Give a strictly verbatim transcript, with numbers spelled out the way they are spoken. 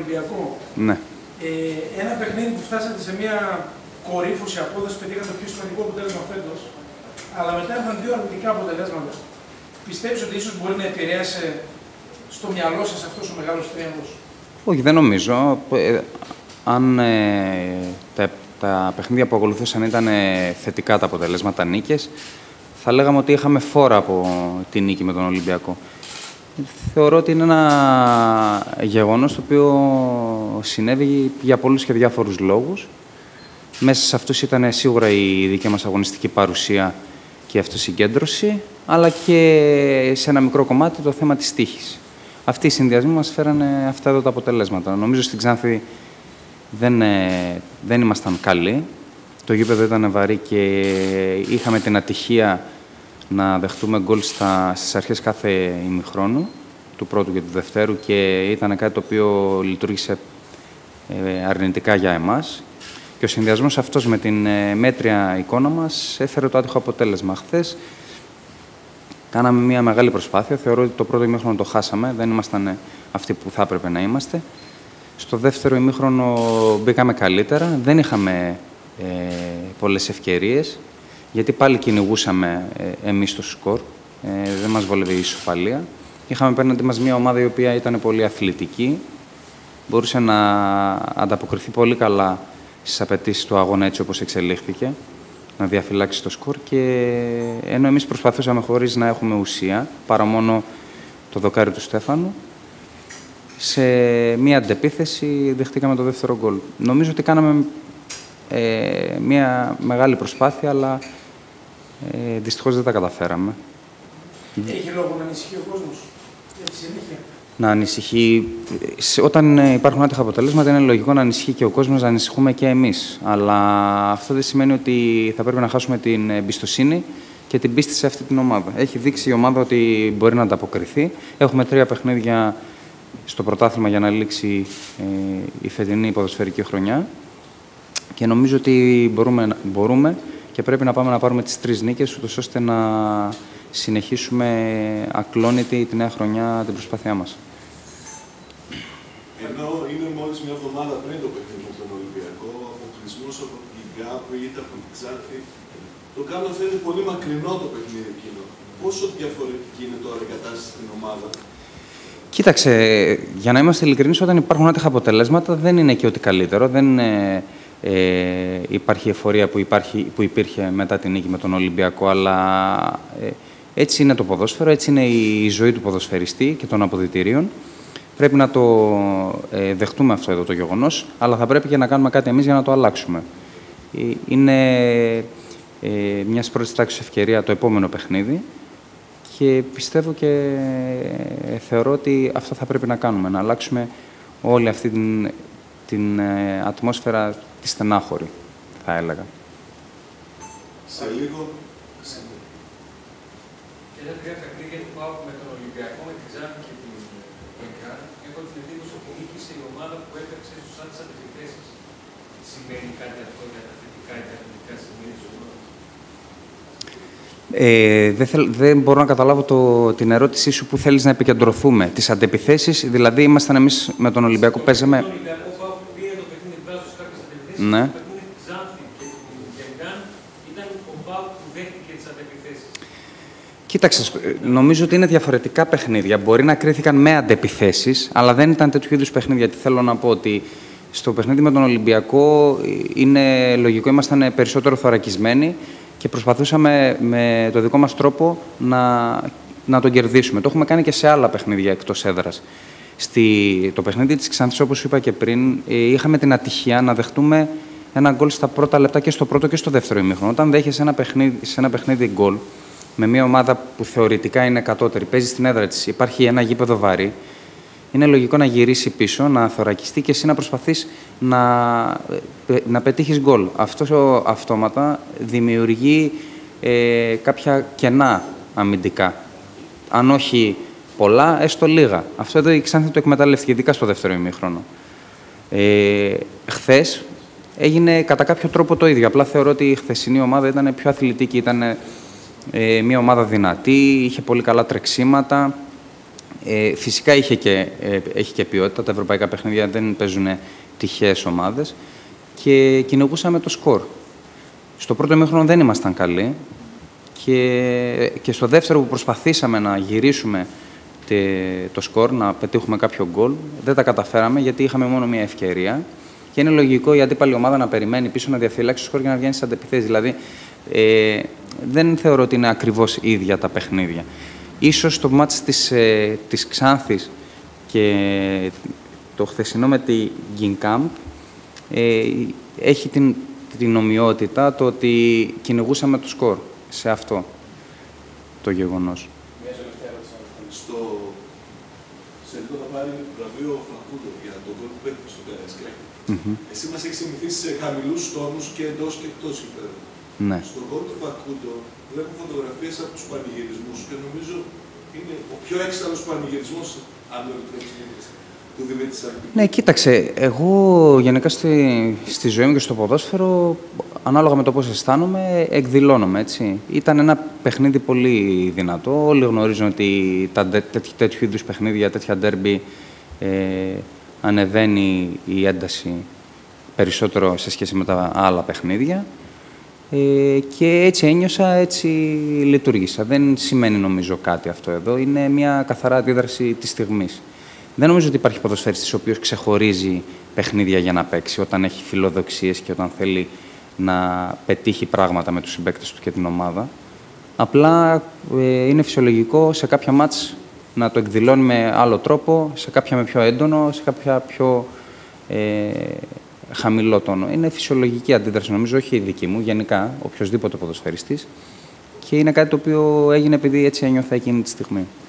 Ολυμπιακό. Ναι. Ε, ένα παιχνίδι που φτάσατε σε μια κορύφωση απόδοση, πετύχατε το πιο σημαντικό αποτέλεσμα φέτος, αλλά μετά ήρθαν δύο αρνητικά αποτελέσματα. Πιστεύεις ότι ίσως μπορεί να επηρέασε στο μυαλό σας αυτός ο μεγάλος τρίαμβος? Όχι, δεν νομίζω. Ε, αν ε, τα, τα παιχνίδια που ακολουθούσαν ήταν ε, θετικά τα αποτελέσματα, νίκες, θα λέγαμε ότι είχαμε φόρα από τη νίκη με τον Ολυμπιακό. Θεωρώ ότι είναι ένα γεγονός το οποίο συνέβη για πολλούς και διάφορους λόγους. Μέσα σε αυτούς ήταν σίγουρα η δική μας αγωνιστική παρουσία και η αυτοσυγκέντρωση, αλλά και σε ένα μικρό κομμάτι το θέμα της τύχης. Αυτοί οι συνδυασμοί μας φέρανε αυτά εδώ τα αποτελέσματα. Νομίζω στην Ξάνθη δεν, δεν ήμασταν καλοί. Το γήπεδο ήταν βαρύ και είχαμε την ατυχία να δεχτούμε γκολ στα, στις αρχές κάθε ημιχρόνου, του πρώτου και του δευτέρου, και ήταν κάτι το οποίο λειτουργήσε ε, αρνητικά για εμάς. Και ο συνδυασμός αυτός με την ε, μέτρια εικόνα μας έφερε το άτυχο αποτέλεσμα. Χθες κάναμε μια μεγάλη προσπάθεια. Θεωρώ ότι το πρώτο ημίχρονο το χάσαμε. Δεν ήμασταν αυτοί που θα έπρεπε να είμαστε. Στο δεύτερο ημίχρονο μπήκαμε καλύτερα. Δεν είχαμε ε, πολλές ευκαιρίες, γιατί πάλι κυνηγούσαμε ε, εμείς το σκορ. Ε, δεν μας βόλευε η ισοπαλία. Είχαμε απέναντι μας μια ομάδα η οποία ήταν πολύ αθλητική. Μπορούσε να ανταποκριθεί πολύ καλά στις απαιτήσεις του αγώνα έτσι όπως εξελίχθηκε, να διαφυλάξει το σκορ, και ενώ εμείς προσπαθούσαμε χωρίς να έχουμε ουσία, παρά μόνο το δοκάρι του Στέφανου, σε μία αντεπίθεση δεχτήκαμε το δεύτερο γκολ. Νομίζω ότι κάναμε ε, μία μεγάλη προσπάθεια, αλλά ε, δυστυχώς δεν τα καταφέραμε. Έχει λόγο να ανησυχεί ο κόσμος για τη συνέχεια? Να ανησυχεί. Όταν υπάρχουν άτυχα αποτελέσματα, είναι λογικό να ανησυχεί και ο κόσμος, να ανησυχούμε και εμείς. Αλλά αυτό δεν σημαίνει ότι θα πρέπει να χάσουμε την εμπιστοσύνη και την πίστη σε αυτή την ομάδα. Έχει δείξει η ομάδα ότι μπορεί να ανταποκριθεί. Έχουμε τρία παιχνίδια στο πρωτάθλημα για να λήξει ε, η φετινή ποδοσφαιρική χρονιά. Και νομίζω ότι μπορούμε, μπορούμε και πρέπει να πάμε να πάρουμε τις τρεις νίκες, ούτως ώστε να συνεχίσουμε ακλόνητη τη νέα χρονιά την προσπάθειά μας. Ενώ είναι μόλις μια εβδομάδα πριν το παιχνίδι με τον Ολυμπιακό, ο αποκλεισμός από την ΚΑΠ ή είτε από την Ξάνθη, το κάνω φαίνεται πολύ μακρινό το παιχνίδι εκείνο. Πόσο διαφορετική είναι τώρα η κατάσταση στην ομάδα? Κοίταξε, για να είμαστε ειλικρινείς, όταν υπάρχουν άτυχα αποτελέσματα δεν είναι και ό,τι καλύτερο. Δεν ε, ε, υπάρχει εφορία που, υπάρχει, που υπήρχε μετά την νίκη με τον Ολυμπιακό, αλλά ε, έτσι είναι το ποδόσφαιρο, έτσι είναι η ζωή του ποδοσφαιριστή και των αποδυτηρίων. Πρέπει να το ε, δεχτούμε αυτό εδώ το γεγονός, αλλά θα πρέπει και να κάνουμε κάτι εμείς για να το αλλάξουμε. Είναι ε, μιας πρώτης τάξης ευκαιρία το επόμενο παιχνίδι και πιστεύω και ε, θεωρώ ότι αυτό θα πρέπει να κάνουμε, να αλλάξουμε όλη αυτή την, την ε, ατμόσφαιρα τη στενάχωρη, θα έλεγα. Σε λίγο... Και τα τρία παιχνίδια που πάω με τον Ολυμπιακό, με την Ξάνθη και την ΕΚΑ, έχω την εντύπωση ότι νίκησε η ομάδα που έπαιξε στους άντρες αντιπιθέσεις. Σημαίνει κάτι αυτό για τα θετικά ή τα αρνητικά σημεία της ομάδας? Ε, δεν, θέλ, δεν μπορώ να καταλάβω το, την ερώτησή σου που θέλεις να επικεντρωθούμε. Τις αντεπιθέσεις, δηλαδή ήμασταν εμείς με τον Ολυμπιακό, παίζαμε... Με τον Ολυμπιακό πάω που πήγε το παιχνίδι βάζω στις κάποιες αντεπιθέσεις. Ναι. Το παιχνίδι της Ξάνθη και την ΕΚΑ ήταν ο ΠΑΟΚ που δέχτηκε τις αντεπιθέσεις. Κοίταξε, νομίζω ότι είναι διαφορετικά παιχνίδια. Μπορεί να κρίθηκαν με αντεπιθέσεις, αλλά δεν ήταν τέτοιου είδους παιχνίδια. Γιατί θέλω να πω ότι στο παιχνίδι με τον Ολυμπιακό είναι λογικό, ήμασταν περισσότερο θωρακισμένοι και προσπαθούσαμε με το δικό μας τρόπο να, να τον κερδίσουμε. Το έχουμε κάνει και σε άλλα παιχνίδια εκτός έδρας. Στη, το παιχνίδι της Ξάνθης, όπως είπα και πριν, είχαμε την ατυχία να δεχτούμε ένα γκολ στα πρώτα λεπτά και στο πρώτο και στο δεύτερο ημίχρονο. Όταν δέχεσαι ένα παιχνίδι, σε ένα παιχνίδι γκολ, με μια ομάδα που θεωρητικά είναι κατώτερη, παίζει στην έδρα της, υπάρχει ένα γήπεδο βαρύ, είναι λογικό να γυρίσει πίσω, να θωρακιστεί και εσύ να προσπαθείς να, να πετύχεις γκολ. Αυτό αυτόματα δημιουργεί ε, κάποια κενά αμυντικά. Αν όχι πολλά, έστω λίγα. Αυτό εδώ η Ξάνθη το εκμεταλλεύτηκε, ειδικά στο δεύτερο ημίχρονο. Ε, χθες έγινε κατά κάποιο τρόπο το ίδιο. Απλά θεωρώ ότι η χθεσινή ομάδα ήταν πιο αθλητική, ήταν Ε, μια ομάδα δυνατή, είχε πολύ καλά τρεξίματα, Ε, φυσικά είχε και, ε, έχει και ποιότητα. Τα ευρωπαϊκά παιχνίδια δεν παίζουν τυχαίες ομάδες. Και κυνηγούσαμε το σκορ. Στο πρώτο ημίχρονο δεν ήμασταν καλοί. Και, και στο δεύτερο που προσπαθήσαμε να γυρίσουμε τε, το σκορ, να πετύχουμε κάποιο γκολ, δεν τα καταφέραμε γιατί είχαμε μόνο μία ευκαιρία. Και είναι λογικό η αντίπαλη ομάδα να περιμένει πίσω να διαφυλάξει το σκορ και να βγαίνει στις αντεπιθέσεις. Δηλαδή, ε, δεν θεωρώ ότι είναι ακριβώς ίδια τα παιχνίδια. Ίσως το μάτς της, ε, της Ξάνθης και το χθεσινό με τη Γκινκάμπ ε, έχει την, την ομοιότητα το ότι κυνηγούσαμε το σκορ σε αυτό το γεγονός. Στο... Σε λίγο θα πάρει βραβείο Φακούντο για τον γκολ που πέτυχε στο Καραϊσκάκι. Mm-hmm. Εσύ μας έχεις συνηθίσει σε χαμηλούς τόνους και εντός και εκτός γηπέδου. Ναι. Στον γκολ του Φακούντο βλέπω φωτογραφίες από τους πανηγυρισμούς και νομίζω είναι ο πιο έξαλλος πανηγυρισμός, αν δεν επιτρέψει, του Δημήτρη Σαρκή. Ναι, κοίταξε, εγώ γενικά στη, στη ζωή μου και στο ποδόσφαιρο, ανάλογα με το πώς αισθάνομαι, εκδηλώνομαι, έτσι. Ήταν ένα παιχνίδι πολύ δυνατό. Όλοι γνωρίζουν ότι τα τέτοιου, τέτοιου είδους παιχνίδια, τέτοια ντέρμπι, ε, ανεβαίνει η ένταση περισσότερο σε σχέση με τα άλλα παιχνίδια. Ε, και έτσι ένιωσα, έτσι λειτουργήσα. Δεν σημαίνει νομίζω κάτι αυτό εδώ. Είναι μια καθαρά αντίδραση της στιγμής. Δεν νομίζω ότι υπάρχει ποδοσφαιριστής ο οποίος ξεχωρίζει παιχνίδια για να παίξει, όταν έχει φιλοδοξίες και όταν θέλει να πετύχει πράγματα με τους συμπαίκτες του και την ομάδα. Απλά ε, είναι φυσιολογικό σε κάποια μάτς να το εκδηλώνει με άλλο τρόπο, σε κάποια με πιο έντονο, σε κάποια πιο ε, χαμηλό τόνο. Είναι φυσιολογική αντίδραση, νομίζω, όχι η δική μου, γενικά, οποιοσδήποτε ποδοσφαιριστής. Και είναι κάτι το οποίο έγινε επειδή έτσι ένιωθα εκείνη τη στιγμή.